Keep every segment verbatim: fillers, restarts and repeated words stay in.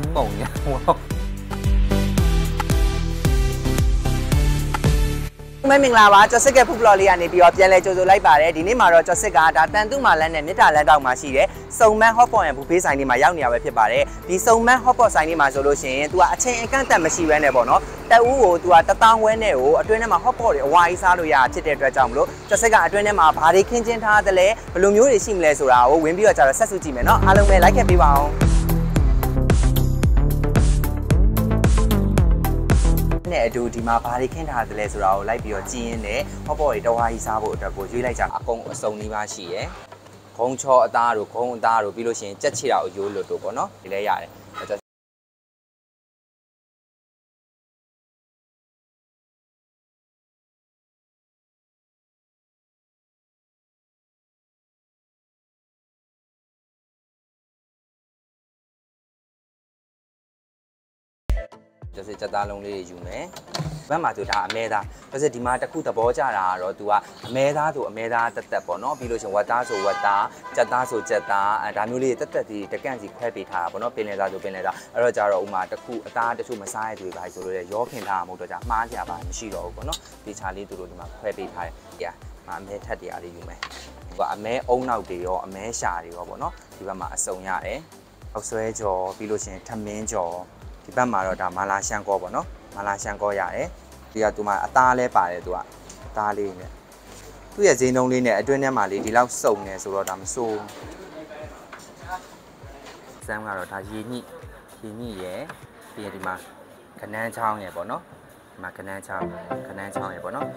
猛呀！我。ไม่มิงลาวะจอสิกแกผู้ปลอลียานี่ပြီးတော့ပြန်လဲကြိုဆိုလိုက်ပါတယ်ဒီနေ့မှာတော့จอสิกကဒါတန်တုမာလန်းနဲ့မြစ်တာလန်းတောက်မှာရှိတယ်စုံမန်းဟော့ပေါ့ရန်ဘူဖေးဆိုင်လေးမှာရောက်နေရပဲဖြစ်ပါတယ်ဒီစုံမန်းဟော့ပေါ့ဆိုင်လေးမှာဆိုလို့ရှိရင် तू ကအချိန်အကန့်အသတ်မရှိဘဲနဲ့ပေါ့နော်တက်ဦးကို तू ကတသောင်းဝဲနဲ့ကိုအတွင်းထဲမှာဟော့ပေါ့တွေအဝါကြီးစားလို့ရဖြစ်တဲ့အတွက်ကြောင့်မလို့จอสิกကအတွင်းထဲမှာဘာတွေခင်းကျင်းထားသလဲဘယ်လိုမျိုးတွေရှိမလဲဆိုတာကိုဝင်ပြီးတော့ကြာတော့ဆက်စုကြည့်မယ်နော်အားလုံးပဲ like ခဲ့ပေးပါအောင်နဲ့အတူဒီမှာဘာတွေခင်းထားသလဲဆိုတာကိုလိုက်ပြီးတော့ကြည့်ရင်းနဲ့ဟော့ပေါ့တွေတဝါကြီးစားဖို့အတွက်ကိုရွေးလိုက်ကြအကုန်အစုံလေးပါရှိရယ်ခုံးချောအသားတို့ခုံးအသားတို့ပြီးလို့ရှိရင်ကြက်ချီတာကိုရိုးလို့တို့ပေါ့နော်ဒီလဲရတယ်ကျစချက်သားလုံးလေးတွေယူမယ်ဘက်မှာဆိုဒါအမဲသားကျစဒီမှာတစ်ခုသဘောကျတာကတော့ तू ကအမဲသားဆိုအမဲသားတက်တက်ပေါ့နော်ပြီးလို့ရှင်ဝတ်သားဆိုဝတ်သားချက်သားဆိုချက်သားအဲဒါမျိုးလေးတက်တက်ဒီတကန့်စီခွဲပေးထားတာပေါ့နော်ပင်လယ်သားဆိုပင်လယ်သားအဲ့တော့ကြတော့ဥမာတစ်ခုအသားတချို့မစားရတဲ့တွေပါဆိုလို့ရရောခင်ထားမှာမဟုတ်တော့ကြမှားကြပါမရှိတော့ဘူးပေါ့နော်ဒီချာလေးသူတို့ဒီမှာခွဲပေးထားတယ်။ကြာမှာအမဲထက်တရားလေးယူမယ်။ဟိုကအမဲအုံနောက်တွေရောအမဲရှာတွေရောပေါ့နော်ဒီဘက်မှာအစုံရတယ်။အောက်ဆွဲကြော်ပြီးလို့ရှင်ထမင်းကြော်ဒီဘက်မှာတော့ဒါမာလာရှန်ကောပေါ့နော်မာလာရှန်ကောရတယ်ဒီကသူမှအသားလဲပါတယ်သူကအသားလေးနဲ့သူ့ရဲ့ဈေးနှုန်းလေးနဲ့အတွင်းထဲမှာလေးဒီလောက်စုံနေဆိုတော့ဒါမစိုးစမ်းကတော့ဒါရေညှိရေညှိရယ်ပြီးရင်ဒီမှာခနန်းချောင်းရယ်ပေါ့နော်ဒီမှာခနန်းချောင်းခနန်းချောင်းရယ်ပေါ့နော်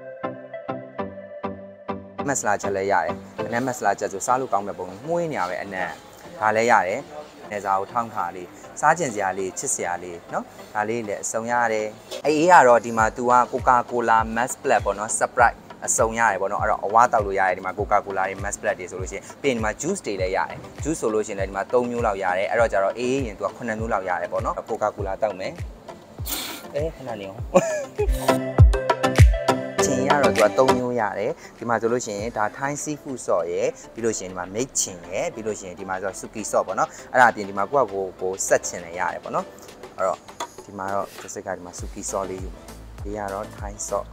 မဆလာချက်လည်းရတယ်ခနန်းမဆလာချက်ဆိုစားလို့ကောင်းတဲ့ပုံမှုင်းနေရပဲအနက်ဒါလည်းရတယ်နေစားကိုထောင်းထားလေးစားကျင်စရာလေးချစ်စရာလေးเนาะဒါလေးလည်းအစုံရတယ်အေးအေးကတော့ဒီမှာ तू က Coca-Cola Max Plus ပေါ့เนาะ Sprite အစုံရတယ်ပေါ့เนาะအဲ့တော့အဝါတောက်လို့ရတယ်ဒီမှာ Coca-Cola တွေ Max Plus တွေဆိုလို့ရှိရင်ပြီးရင်ဒီမှာ juice တွေလည်းရတယ် juice ဆိုလို့ရှိရင်လည်းဒီမှာသုံးမျိုးလောက်ရတယ်အဲ့တော့ကျတော့အေးအေးရင် तू ကခုနှစ်မျိုးလောက်ရတယ်ပေါ့เนาะ Coca-Cola တောက်မယ်အေးခဏလေးအောင်ချင်းရတော့ तू ကသုံးမျိုးရတယ်ဒီမှာဆိုလို့ရှိရင်ဒါ Thai seafood sauce ရယ်ပြီးလို့ရှိရင်ဒီမှာ make ချင်းရယ်ပြီးလို့ရှိရင်ဒီမှာဆို suki sauce ပေါ့နော်အဲ့ဒါအပြင်ဒီမှာကိုယ့်ကိုကိုဆက်ချင်လည်းရတယ်ပေါ့နော်အဲ့တော့ဒီမှာတော့တစ်စက်ကဒီမှာ suki sauce လေးယူမယ်ဒီကတော့ Thai sauce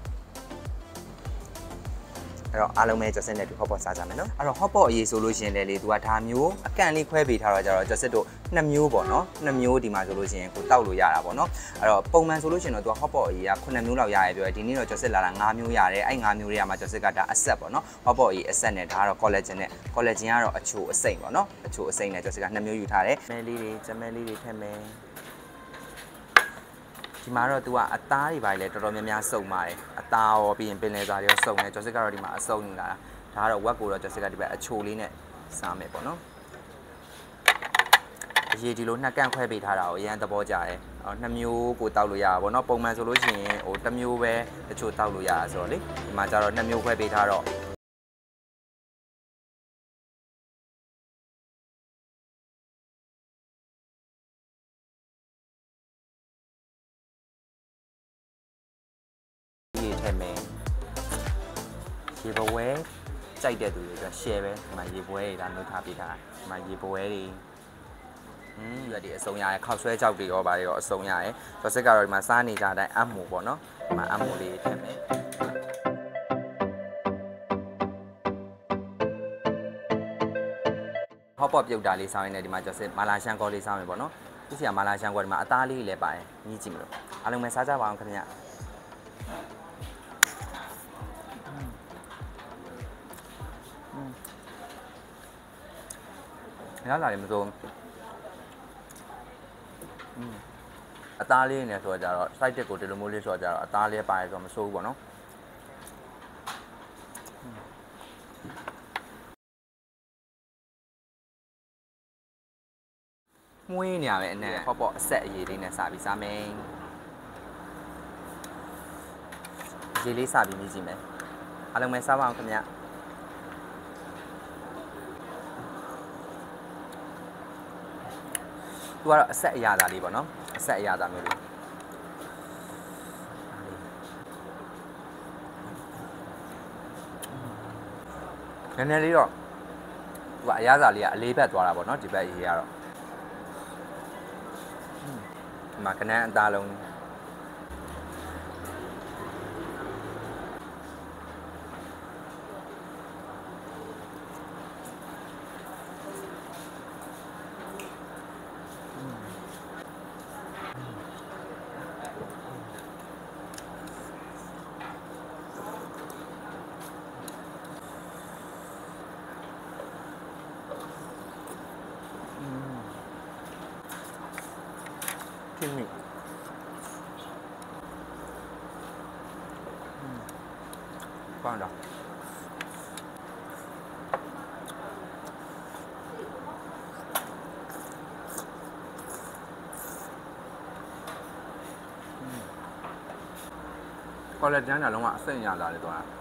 အဲ့တော့အားလုံးပဲကျစက်နဲ့ဒီ hot pot စားကြမယ်နော်အဲ့တော့ hot pot အရေးဆိုလို့ရှိရင်လည်းလေ तू ကဒါမျိုးအကန့်လေးခွဲပေးထားတော့ကြတော့ကျစက်တို့နှစ်မျိုးပေါ့နော်နှစ်မျိုးဒီမှာဆိုလို့ရှိရင်ကိုတောက်လို့ရတာပေါ့နော်အဲ့တော့ပုံမှန်ဆိုလို့ရှိရင်တော့ तू hot pot အရေးကခုနှစ်မျိုးလောက်ရရဲပြောတယ်ဒီနေ့တော့ကျစက်လာတာငါးမျိုးရတယ်အဲ့ငါးမျိုးတွေကမှကျစက်ကဒါအဆက်ပေါ့နော် hot pot အရေးအဆက်နဲ့ဒါကတော့ collagen နဲ့ collagen ကတော့အချိုအစိမ့်ပေါ့နော်အချိုအစိမ့်နဲ့ကျစက်ကနှစ်မျိုးယူထားတယ်မဲလေးတွေကျမဲလေးတွေထည့်မယ်ဒီမှာတော့ तू ကအသားတွေပါလေတော်တော်များများစုံပါတယ်အသားရောပြီးရင်ပင်လယ်စာတွေရောစုံတယ်ကျော်စစ်ကတော့ဒီမှာအစုံနေတာဒါကတော့ဝက်ကိုတော့ကျော်စစ်ကဒီဘက်အချိုလေးနဲ့စားမယ်ပေါ့နော်အရေးဒီလိုနှစ်ကန့်ခွဲပေးထားတာကိုအရင်သဘောကျတယ်အော်နှစ်မျိုးကိုတောက်လို့ရတာပေါ့နော်ပုံမှန်ဆိုလို့ရှိရင်ဟိုတစ်မျိုးပဲတချို့တောက်လို့ရတာဆိုတော့လေဒီမှာကျတော့နှစ်မျိုးခွဲပေးထားတော့ထည့်မယ်ရေပွဲကြိုက်တဲ့သူတွေအတွက် share ပဲဒီမှာရေပွဲတွေဒါနှုတ်ထားပေးထားဒီမှာရေပွဲတွေอืมရွက်တွေအစုံရတယ်ခောက်ဆွဲကြောက်တွေရောပါရောအစုံရတယ်တော့စစ်ကတော့ဒီမှာစားနေကြတဲ့အမ်မိုပေါ့နော်ဒီမှာအမ်မိုလေးထည့်မယ်ဟော့ပေါ့ပြုတ်တာလေးစားရင်းနဲ့ဒီမှာကျော်စစ်မာလာရှန်ကောလေးစားမယ်ပေါ့နော်သူစီကမာလာရှန်ကောဒီမှာအသားလေးလည်းပါတယ်ညီးကြည့်မလို့အားလုံးပဲစားကြပါအောင်ခင်ဗျာရလာတယ်မစိုးအသားလေးနဲ့ဆိုကြတော့ site တက်ကိုဒီလိုမျိုးလေးဆိုကြတော့အသားလေးပါတယ်ဆိုတော့မစိုးဘူးပေါ့နော်မွေးနေရပဲအနေဟော့ပေါ့အဆက်အရေးလေးနဲ့စပြီးစားမယ်ရေလေးစပြီးမြည်ကြည့်မယ်အားလုံးပဲစားပါအောင်ခင်ဗျာသူကတော့အဆက်အရသာလေးပေါ့နော်အဆက်အရသာမျိုးလေးနည်းနည်းလေးတော့သူကအရသာလေးကအလေးဘက်သွားတာပေါ့နော်ဒီဘက်အရေးကတော့ mà cái này anh ta luôn thiên nhị con đâu con lên nhá đúng không ạ xây nhà là để tôi ạ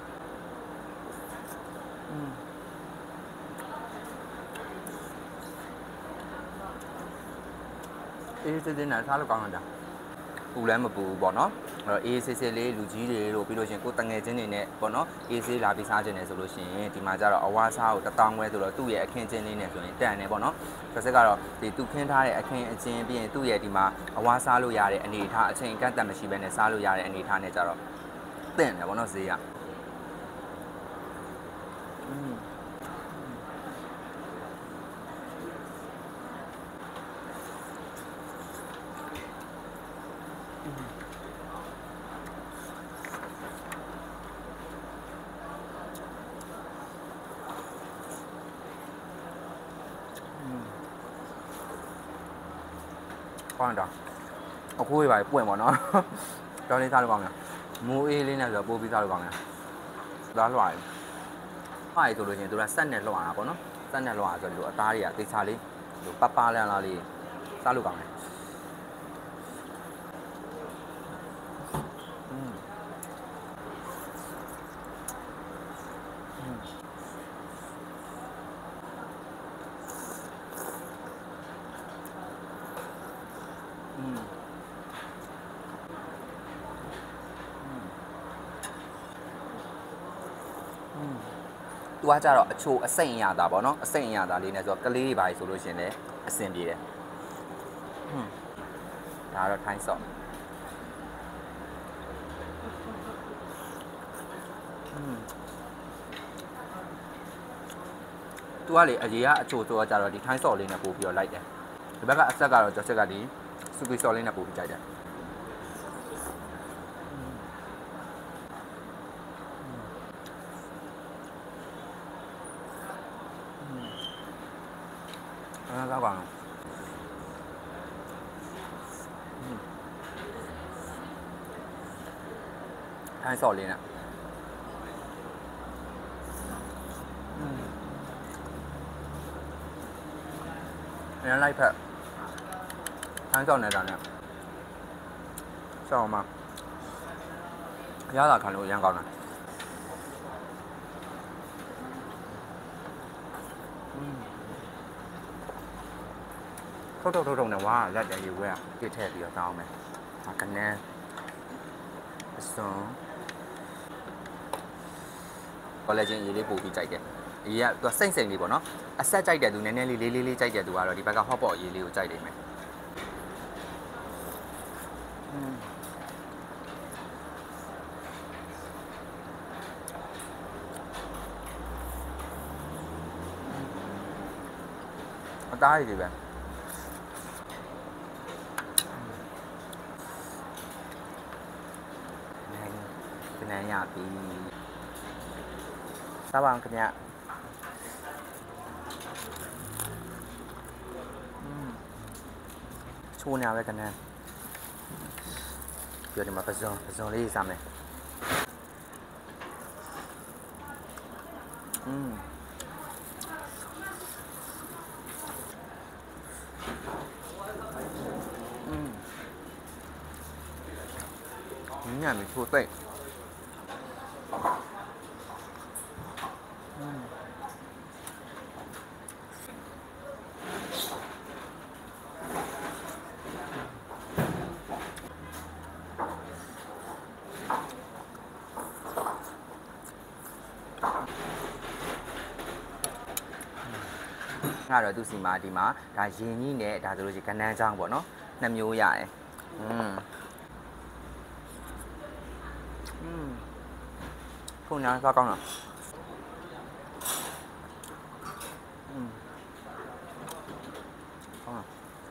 အေးစစ်စစ်နဲ့စားလို့ကောင်းတာပူလည်းမပူပေါ့နော်အဲ့တော့အေးစစ်စစ်လေးလူကြီးတွေလို့ပြီးလို့ရှင်ကိုတငယ်ချင်းတွေနဲ့ပေါ့နော်အေးဆေးလာပြီးစားခြင်းနဲ့ဆိုလို့ရှိရင်ဒီမှာကျတော့အဝါစားကိုတထောင်ခွဲဆိုတော့သူ့ရဲ့အခင်းချင်းလေးနဲ့ဆိုရင်တန်တယ်ပေါ့နော်တစ်စက်ကတော့ဒီသူခင်းထားတဲ့အခင်းအချင်းပြီးရင်သူ့ရဲ့ဒီမှာအဝါစားလို့ရတဲ့အနေအထားအချိန်ကန့်တတ်မရှိဘဲနဲ့စားလို့ရတဲ့အနေအထားနဲ့ကျတော့တင့်တယ်ပေါ့နော်ဈေးကอืมကောင်းတာအခုပဲပွင့်ပေါ့နော်တော်လေးစားလို့ကောင်းတယ်မိုးအေးလေးနဲ့ဆိုတော့ပိုးပြီးစားလို့ကောင်းတယ်သားလွှာတယ်ဟာရီဆိုလို့ချင်းသူကဆက်နဲ့လွှာတာပေါ့နော်ဆက်နဲ့လွှာဆိုတော့အသားတွေကသေချာလေးဟိုပပလန်းလာလေးစားလို့ကောင်းတယ်သူကကြတော့အချိုအစိမ့်ရတာပေါ့နော်အစိမ့်ရတာလေးနဲ့ဆိုတော့ကလေးတွေပါဆိုလို့ရှင်လည်းအဆင်ပြေတယ်ဟွန်းဒါတော့ထိုင်းဆော့ဟွန်းသူကလေအရေးကအချိုဆိုတော့ကြတော့ဒီထိုင်းဆော့လေးနဲ့ပို့ပြီးတော့လိုက်တယ်ဒီဘက်ကအဆက်ကတော့ကျော်ချက်ကဒီစူပီဆော့လေးနဲ့ပို့ပြီးကြိုက်တယ်အားကောင်းပါထိုင်းဆော့လေးနဲ့အရင်လိုက်ဖက်ထိုင်းဆော့နေတာနဲ့ဆော့မှာရတာခံလို့ရမ်းကောင်းတယ်ထုတ်ထုတ်ထုတ်ထုတ်နဲ့ဝါလက်တယ်ရေဝဲကပြစ်ထည့်ပြီးတော့တောင်းမယ်ဒါကနန်းအစုံကောလာဂျင်ရေလေးပို့ပြီးကြိုက်တယ်ရေကသူစိမ့်စိမ့်လေးပေါ့နော်အဆက်ကြိုက်တယ်သူနည်းနည်းလေးလေးလေးလေးကြိုက်တယ်သူကတော့ဒီဘက်ကဟော့ပေါ့ရေလေးကိုကြိုက်နေမယ်အသားရည်တွေပဲနန်းရပြီစားပါအောင်ခင်ဗျချိုးနေရပဲခင်ဗျပြောဒီမှာပဇွန်ပဇွန်လေးစားမယ်อืมอืมညံ့ပြီချိုးသိမ့်ငါတော့သူစီမှာဒီမှာဒါရင်ကြီးနဲ့ဒါဆိုလို့ရှိရင်ကနန်းချောင်းပေါ့နော်နှစ်မျိုးရတယ်อืมอืมพวกนี้ก็ก้องอ่ะอืมก้องอ่ะ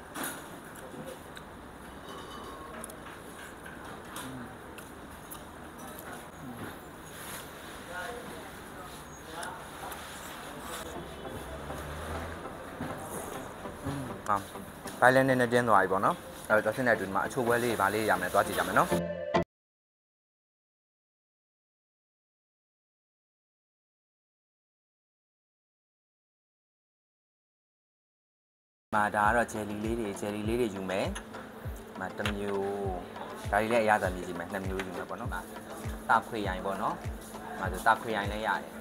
ကောင်းဘိုင်လင်းနဲ့တင်းသွားပြီပေါ့နော်အဲ့တော့တစ်စင်းနဲ့တူဒီမှာအချိုးပွဲလေးဗာလေးရမယ်သွားကြည့်ကြမယ်နော်မာဒါကတော့ဂျယ်လီလေးတွေဂျယ်လီလေးတွေယူမယ်မာတစ်မျိုးဒါတွေလည်းအရသာမြည်ကြည့်မယ်နှစ်မျိုးယူမယ်ပေါ့နော်မာတာခွေရိုင်ပေါ့နော်မာဆိုတာခွေရိုင်လည်းရတယ်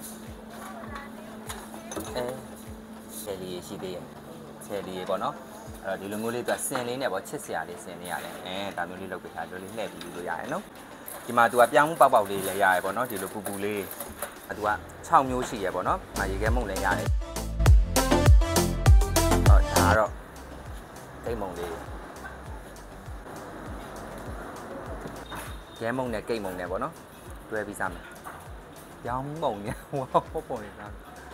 အဲဂျယ်လီရှိသေးရဲ့ဂျယ်လီပေါ့နော်အဲ့တော့ဒီလိုမျိုးလေးသူဆင်လေးနဲ့ပေါ့ချစ်စရာလေးဆင်လေးရတယ်အဲဒါမျိုးလေးလုပ်ပေးထားလို့လေးလှည့်ပြီးယူလို့ရတယ်နော်ဒီမှာသူကပြောင်းမှုပေါက်ပေါက်လေးလည်းရတယ်ပေါ့နော်ဒီလိုပူပူလေးအဲသူက၆မျိုးရှိရပေါ့နော်အာရေခဲမုံလည်းရတယ်ဟောဒါကတော့ကိတ်မုံလေးရဲမုံနဲ့ကိတ်မုံနဲ့ပေါ့နော်တွဲပြီးစားမယ်ပြောင်းမုံနဲ့ဟောပေါ့ပေါ့နေတာ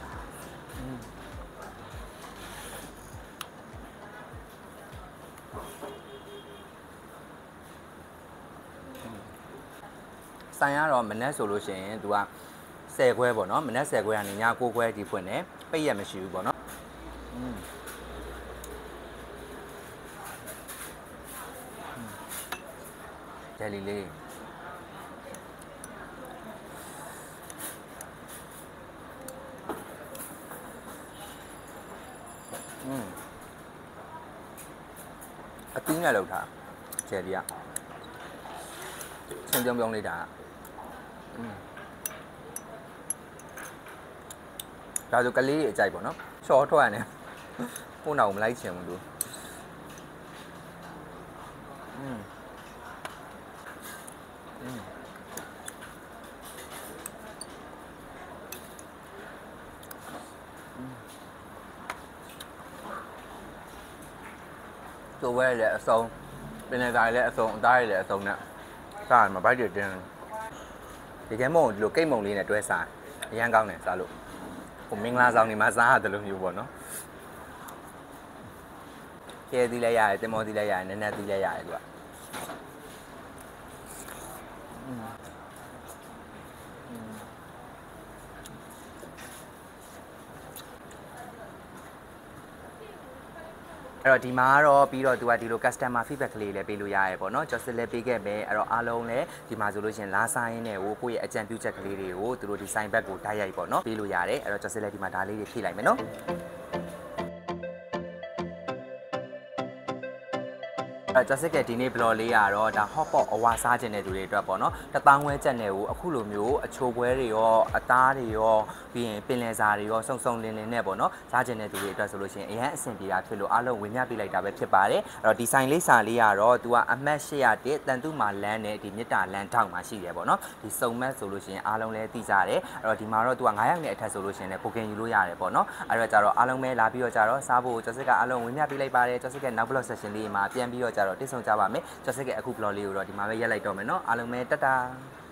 ဆိုင်ရတော့မနက်ဆိုလို့ရှိရင်သူကဆယ်ခွဲပေါ့နော်မနက်ဆယ်ခွဲကနေညကိုးခွဲဒီဖွင့်နေပိတ်ရမရှိဘူးပေါ့နော်อืมဂျယ်လီလေးอืมအသီးနဲ့လောက်ထားဂျယ်လီကချင်းပြုံးပြုံးလေးတာอืมဒါဆိုကလေးအကြိုက်ပေါ့နော်ချောထွက်ရတယ်ကိုနောက်မလိုက်ချင်ဘူးသူอืมอืมตัวแว่လည်းအစုံပင်လယ်သားလည်းအစုံအသားလည်းအစုံနဲ့စားရမှာဘိုက်တွေတင်းဒီကဲမုံဒီလိုကိတ်မုံလေးနဲ့တွဲစားအရန်ကောင်းတယ်စားလို့ဟိုမင်္ဂလာဆောင်နေမှာစားရတယ်လို့မျိုးပေါ့နော်ကျဲသီးလည်းရတယ်တင်မောသီးလည်းရတယ်နည်းနည်းသီးလည်းရတယ်သူကအဲ့တော့ဒီမှာကတော့ပြီးတော့သူကဒီလို customer feedback ကလေးလည်းပေးလို့ရရဲပေါ့နော် just လည်းပေးခဲ့ပဲအဲ့တော့အားလုံးလည်းဒီမှာဆိုလို့ရှိရင်လာဆိုင်ရင်းနဲ့ဟိုကိုယ့်ရဲ့အကြံပြုချက်ကလေးတွေကိုသူတို့ဒီ sign back ကိုတိုက်ရိုက်ပေါ့နော်ပေးလို့ရတယ်အဲ့တော့ just လည်းဒီမှာဒါလေးတွေဖြည့်လိုက်မယ်နော်အဲကျစစ်ကဒီနေ့ blog လေးကတော့ဒါ hot pot အဝါစားခြင်းတဲ့သူတွေအတွက်ပေါ့နော်တပေါင်းဝဲချက်နဲ့ကိုအခုလိုမျိုးအချိုပွဲတွေရောအသားတွေရောပြီးရင်ပင်လယ်စာတွေရောစုံစုံလင်းလင်းနဲ့ပေါ့နော်စားခြင်းတဲ့သူတွေအတွက်ဆိုလို့ရှိရင်အရင်အဆင်ပြေတာဖြစ်လို့အားလုံးဝင်မြပေးလိုက်တာပဲဖြစ်ပါတယ်အဲ့တော့ဒီဆိုင်လေးစာလေးကတော့သူကအမှတ်၈၀၁တန်တုမာလမ်းနဲ့ဒီမြစ်တာလမ်းထောက်မှာရှိတယ်ပေါ့နော်ဒီစုံမက်ဆိုလို့ရှိရင်အားလုံးလည်းသိကြတယ်အဲ့တော့ဒီမှာတော့သူက900နဲ့အထက်ဆိုလို့ရှိရင်လည်း booking ယူလို့ရတယ်ပေါ့နော်အဲ့တော့ကြတော့အားလုံးပဲလာပြီးတော့ကြတော့စားဖို့ကျစစ်ကအားလုံးဝင်မြပေးလိုက်ပါတယ်ကျစစ်ကနောက် blog session လေးမှာပြန်ပြီးတော့ကြတော့တိတ်ဆုံကြပါမယ်ကျစစ်ကအခု blog လေးကိုတော့ဒီမှာပဲရက်လိုက်တော့မယ်နော်အားလုံးပဲတတ်တာ